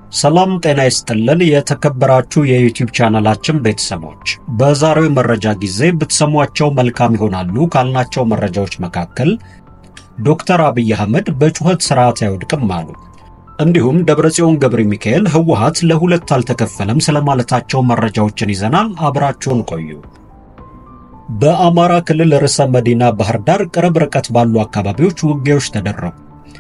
ሰላም ጤና ይስጥልን የተከበራችሁ የዩቲዩብ ቻናላችን ቤተሰቦች በዛሬው መረጃ ጊዜ ብትሰሟቸው መልካም ይሆናሉ ካልናቸው መረጃዎች መካከል ዶክተር አብይ አህመድ በጩኸት ስርዓት አይወድቅም አሉ። እንዲሁም ደብረጽዮን ገብረ ሚካኤል ህወሓት ለሁለት አልተከፈለም ስለማለታቸው መረጃዎችን ይዘናል። አብራችሁን ቆዩ። በአማራ ክልል ርዕሰ መዲና ባህር ዳር ቅርብ ርቀት ባሉ አካባቢዎች ውጊያዎች ተደረጉ።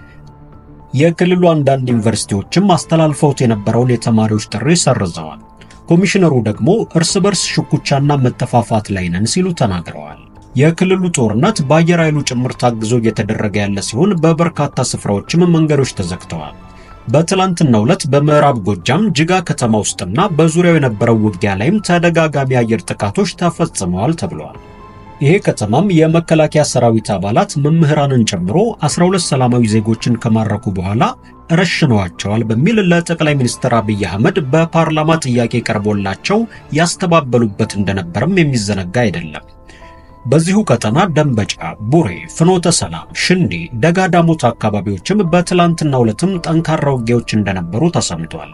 የክልሉ አንዳንድ ዩኒቨርሲቲዎችም አስተላልፈውት የነበረውን የተማሪዎች ጥሪ ሰርዘዋል። ኮሚሽነሩ ደግሞ እርስ በርስ ሽኩቻና መተፋፋት ላይ ነን ሲሉ ተናግረዋል። የክልሉ ጦርነት በአየር ኃይሉ ጭምር ታግዞ እየተደረገ ያለ ሲሆን በበርካታ ስፍራዎችም መንገዶች ተዘግተዋል። በትላንትናው ዕለት በምዕራብ ጎጃም ጅጋ ከተማ ውስጥና በዙሪያው የነበረው ውጊያ ላይም ተደጋጋሚ አየር ጥቃቶች ተፈጽመዋል ተብሏል። ይሄ ከተማም የመከላከያ ሰራዊት አባላት መምህራንን ጨምሮ 12 ሰላማዊ ዜጎችን ከማረኩ በኋላ ረሽነዋቸዋል በሚል ለጠቅላይ ሚኒስትር አብይ አህመድ በፓርላማ ጥያቄ ቀርቦላቸው ያስተባበሉበት እንደነበርም የሚዘነጋ አይደለም። በዚሁ ቀጠና ደንበጫ፣ ቡሬ፣ ፍኖተ ሰላም፣ ሽንዲ፣ ደጋዳሞት አካባቢዎችም በትላንትናው ዕለትም ጠንካራ ውጊያዎች እንደነበሩ ተሰምቷል።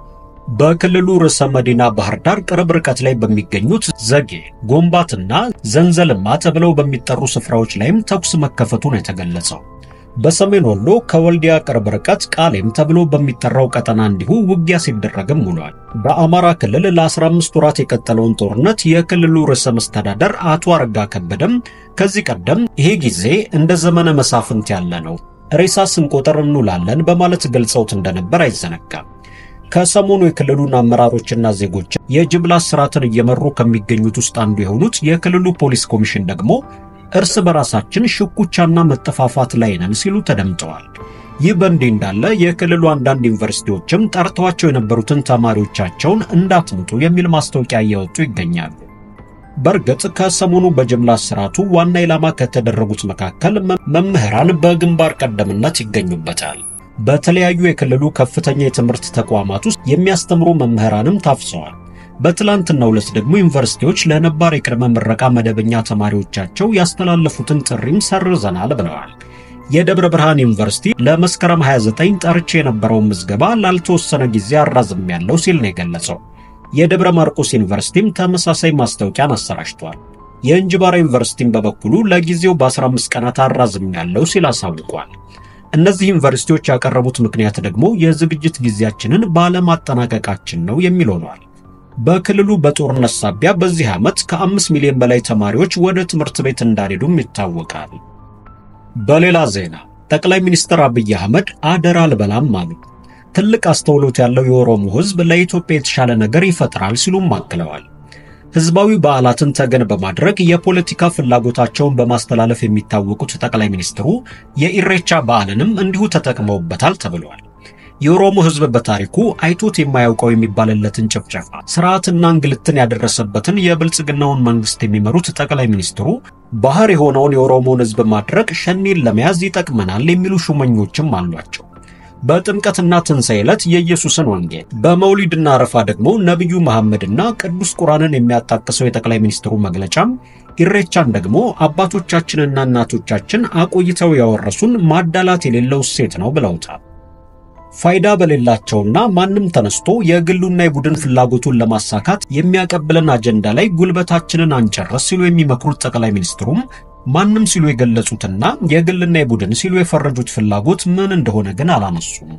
በክልሉ ርዕሰ መዲና ባህር ዳር ቅርብ ርቀት ላይ በሚገኙት ዘጌ፣ ጎንባትና ዘንዘልማ ተብለው በሚጠሩ ስፍራዎች ላይም ተኩስ መከፈቱን የተገለጸው። በሰሜን ወሎ ከወልዲያ ቅርብ ርቀት ቃሌም ተብሎ በሚጠራው ቀጠና እንዲሁ ውጊያ ሲደረግም ውሏል። በአማራ ክልል ለ15 ወራት የቀጠለውን ጦርነት የክልሉ ርዕሰ መስተዳደር አቶ አረጋ ከበደም ከዚህ ቀደም ይሄ ጊዜ እንደ ዘመነ መሳፍንት ያለ ነው፣ ሬሳ ስንቆጥር እንውላለን በማለት ገልጸውት እንደነበር አይዘነጋም። ከሰሞኑ የክልሉን አመራሮችና ዜጎች የጅምላ ስርዓትን እየመሩ ከሚገኙት ውስጥ አንዱ የሆኑት የክልሉ ፖሊስ ኮሚሽን ደግሞ እርስ በራሳችን ሽኩቻና መተፋፋት ላይ ነን ሲሉ ተደምጠዋል። ይህ በእንዲህ እንዳለ የክልሉ አንዳንድ ዩኒቨርሲቲዎችም ጠርተዋቸው የነበሩትን ተማሪዎቻቸውን እንዳትምጡ የሚል ማስታወቂያ እያወጡ ይገኛሉ። በእርግጥ ከሰሞኑ በጅምላ ስርዓቱ ዋና ኢላማ ከተደረጉት መካከል መምህራን በግንባር ቀደምትነት ይገኙበታል። በተለያዩ የክልሉ ከፍተኛ የትምህርት ተቋማት ውስጥ የሚያስተምሩ መምህራንም ታፍሰዋል። በትላንትናው ዕለት ደግሞ ዩኒቨርሲቲዎች ለነባር የቅድመ ምረቃ መደበኛ ተማሪዎቻቸው ያስተላለፉትን ጥሪም ሰርዘናል ብለዋል። የደብረ ብርሃን ዩኒቨርሲቲ ለመስከረም 29 ጠርቼ የነበረውን ምዝገባ ላልተወሰነ ጊዜ አራዝሜያለሁ ሲል ነው የገለጸው። የደብረ ማርቆስ ዩኒቨርሲቲም ተመሳሳይ ማስታወቂያን አሰራጭቷል። የእንጅባራ ዩኒቨርሲቲም በበኩሉ ለጊዜው በ15 ቀናት አራዝሜያለሁ ሲል አሳውቋል። እነዚህ ዩኒቨርሲቲዎች ያቀረቡት ምክንያት ደግሞ የዝግጅት ጊዜያችንን ባለማጠናቀቃችን ነው የሚል ሆኗል። በክልሉ በጦርነት ሳቢያ በዚህ ዓመት ከ5 ሚሊዮን በላይ ተማሪዎች ወደ ትምህርት ቤት እንዳልሄዱም ይታወቃል። በሌላ ዜና ጠቅላይ ሚኒስትር አብይ አህመድ አደራ አልበላም አሉ። ትልቅ አስተውሎት ያለው የኦሮሞ ሕዝብ ለኢትዮጵያ የተሻለ ነገር ይፈጥራል ሲሉም አክለዋል። ህዝባዊ በዓላትን ተገን በማድረግ የፖለቲካ ፍላጎታቸውን በማስተላለፍ የሚታወቁት ጠቅላይ ሚኒስትሩ የኢሬቻ በዓልንም እንዲሁ ተጠቅመውበታል ተብሏል። የኦሮሞ ሕዝብ በታሪኩ አይቶት የማያውቀው የሚባልለትን ጭፍጨፋ፣ ስርዓትና እንግልትን ያደረሰበትን የብልጽግናውን መንግስት የሚመሩት ጠቅላይ ሚኒስትሩ ባህር የሆነውን የኦሮሞን ሕዝብ ማድረግ ሸኔን ለመያዝ ይጠቅመናል የሚሉ ሹመኞችም አሏቸው። በጥምቀትና ትንሣኤ ዕለት የኢየሱስን ወንጌል፣ በመውሊድና አረፋ ደግሞ ነብዩ መሐመድና ቅዱስ ቁርአንን የሚያጣቅሰው የጠቅላይ ሚኒስትሩ መግለጫም ኢሬቻን ደግሞ አባቶቻችንና እናቶቻችን አቆይተው ያወረሱን ማዳላት የሌለው እሴት ነው ብለውታል። ፋይዳ በሌላቸውና ማንም ተነስቶ የግሉና የቡድን ፍላጎቱን ለማሳካት የሚያቀብለን አጀንዳ ላይ ጉልበታችንን አንጨርስ ሲሉ የሚመክሩት ጠቅላይ ሚኒስትሩም ማንም ሲሉ የገለጹትና የግልና የቡድን ሲሉ የፈረጁት ፍላጎት ምን እንደሆነ ግን አላነሱም።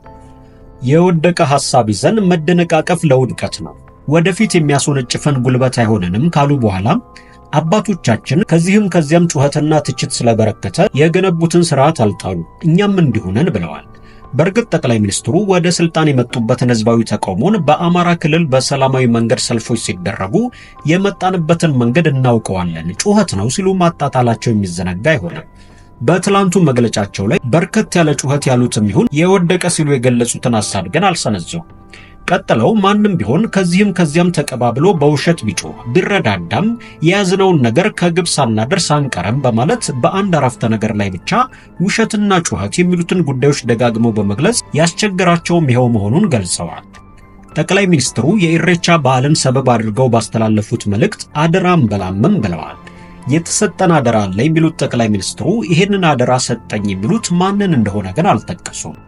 የወደቀ ሐሳብ ይዘን መደነቃቀፍ ለውድቀት ነው፣ ወደፊት የሚያስወነጭፈን ጉልበት አይሆነንም ካሉ በኋላ አባቶቻችን ከዚህም ከዚያም ጩኸትና ትችት ስለበረከተ የገነቡትን ስርዓት አልጣሉ፣ እኛም እንዲሆነን ብለዋል። በእርግጥ ጠቅላይ ሚኒስትሩ ወደ ስልጣን የመጡበትን ህዝባዊ ተቃውሞን በአማራ ክልል በሰላማዊ መንገድ ሰልፎች ሲደረጉ የመጣንበትን መንገድ እናውቀዋለን፣ ጩኸት ነው ሲሉ ማጣጣላቸው የሚዘነጋ አይሆንም። በትላንቱ መግለጫቸው ላይ በርከት ያለ ጩኸት ያሉትም ይሁን የወደቀ ሲሉ የገለጹትን ሐሳብ ግን አልሰነዘው። ቀጥለው ማንም ቢሆን ከዚህም ከዚያም ተቀባብሎ በውሸት ቢጮህ ቢረዳዳም የያዝነውን ነገር ከግብ ሳናደርስ አንቀርም በማለት በአንድ አረፍተ ነገር ላይ ብቻ ውሸትና ጩኸት የሚሉትን ጉዳዮች ደጋግመው በመግለጽ ያስቸገራቸውም ይኸው መሆኑን ገልጸዋል። ጠቅላይ ሚኒስትሩ የኢሬቻ በዓልን ሰበብ አድርገው ባስተላለፉት መልእክት አደራም በላምም ብለዋል። የተሰጠን አደራ ላይ የሚሉት ጠቅላይ ሚኒስትሩ ይሄንን አደራ ሰጠኝ የሚሉት ማንን እንደሆነ ግን አልጠቀሱም።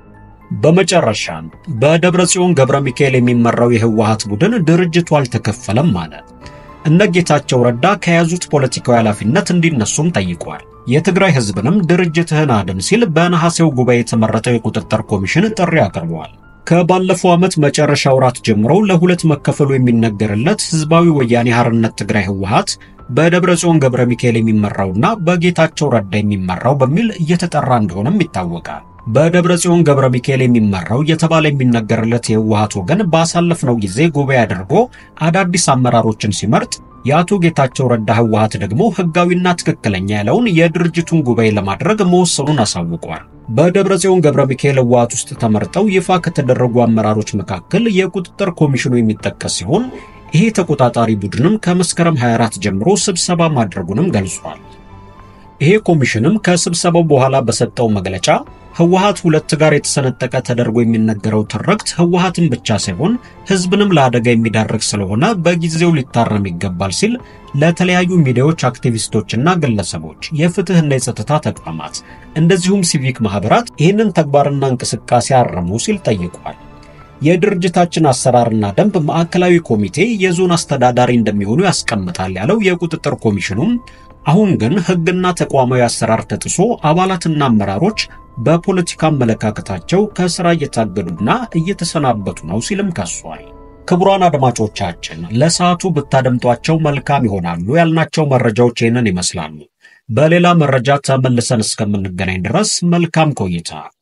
በመጨረሻም በደብረጽዮን ገብረ ሚካኤል የሚመራው የህወሓት ቡድን ድርጅቱ አልተከፈለም ማለት እነ ጌታቸው ረዳ ከያዙት ፖለቲካዊ ኃላፊነት እንዲነሱም ጠይቋል። የትግራይ ህዝብንም ድርጅትህን አድን ሲል በነሐሴው ጉባኤ የተመረጠው የቁጥጥር ኮሚሽን ጥሪ አቅርቧል። ከባለፈው ዓመት መጨረሻ ወራት ጀምሮ ለሁለት መከፈሉ የሚነገርለት ህዝባዊ ወያኔ ሓርነት ትግራይ ህወሓት በደብረጽዮን ገብረ ሚካኤል የሚመራውና በጌታቸው ረዳ የሚመራው በሚል እየተጠራ እንደሆነም ይታወቃል። በደብረጽዮን ገብረ ሚካኤል የሚመራው የተባለ የሚነገርለት የህወሓት ወገን ባሳለፍነው ጊዜ ጉባኤ አድርጎ አዳዲስ አመራሮችን ሲመርጥ የአቶ ጌታቸው ረዳ ህወሓት ደግሞ ህጋዊና ትክክለኛ ያለውን የድርጅቱን ጉባኤ ለማድረግ መወሰኑን አሳውቋል። በደብረጽዮን ገብረ ሚካኤል ህወሓት ውስጥ ተመርጠው ይፋ ከተደረጉ አመራሮች መካከል የቁጥጥር ኮሚሽኑ የሚጠቀስ ሲሆን ይሄ ተቆጣጣሪ ቡድንም ከመስከረም 24 ጀምሮ ስብሰባ ማድረጉንም ገልጿል። ይሄ ኮሚሽንም ከስብሰባው በኋላ በሰጠው መግለጫ ህወሓት ሁለት ጋር የተሰነጠቀ ተደርጎ የሚነገረው ትርክት ህወሓትን ብቻ ሳይሆን ህዝብንም ለአደጋ የሚዳርግ ስለሆነ በጊዜው ሊታረም ይገባል ሲል ለተለያዩ ሚዲያዎች፣ አክቲቪስቶችና ግለሰቦች፣ የፍትህና የጸጥታ ተቋማት እንደዚሁም ሲቪክ ማህበራት ይህንን ተግባርና እንቅስቃሴ አረሙ ሲል ጠይቋል። የድርጅታችን አሰራርና ደንብ ማዕከላዊ ኮሚቴ የዞን አስተዳዳሪ እንደሚሆኑ ያስቀምጣል ያለው የቁጥጥር ኮሚሽኑም አሁን ግን ህግና ተቋማዊ አሰራር ተጥሶ አባላትና አመራሮች በፖለቲካ አመለካከታቸው ከስራ እየታገዱና እየተሰናበቱ ነው ሲልም ከሷል። ክቡራን አድማጮቻችን ለሰዓቱ ብታደምጧቸው መልካም ይሆናሉ ያልናቸው መረጃዎች ይህንን ይመስላሉ። በሌላ መረጃ ተመልሰን እስከምንገናኝ ድረስ መልካም ቆይታ።